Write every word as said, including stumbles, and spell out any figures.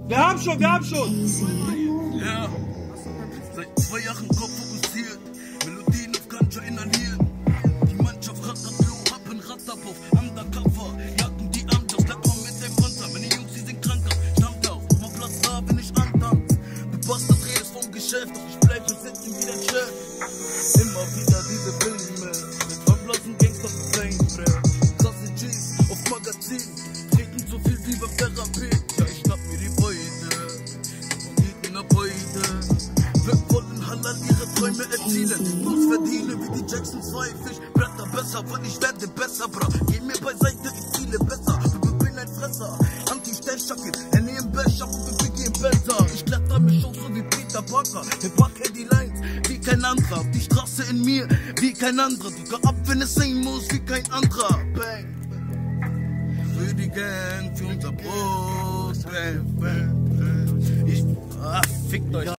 Wir haben schon, wir haben schon. Ja, seit zwei Jahren Kopf fokussiert, Melodien auf Ganja inhaliert. Die Mannschaft Ratterflow, Happen, Ratterpuff, Undercover, jagen die Amjas, bleib mal mit dem Panzer. Meine Jungs, die sind kranker, stammt auf, auf Platz da, wenn ich antanz. Du Bastard redest vom Geschäft, doch ich bleib und setz ihn wie dein Chef. Immer wieder diese Filme, mit verblassen Gangster für Fame, krasse G's auf Magazin, treten so viel wie beim Therapie. Ja, ich schnapp mir die Beute, von nach Beute. Wir wollen Halal ihre Träume erzielen, bloß verdiene wie die Jacksons Pfeifisch. Bretter besser, weil ich werde besser, bra. Geh mir beiseite, ich ziele besser. Du bin ein Fresser, Anti-Sternschacke, Henny im Becher und wir begehen besser. Ich kletter mich auch so wie Peter Parker, ich packe die Lines wie kein anderer. Die Straße in mir wie kein anderer. Drücke ab, wenn es sein muss, wie kein anderer. Bang. Für die Gang, für unser Brot. Bang, bang, bang. Ich, ah, fickt euch.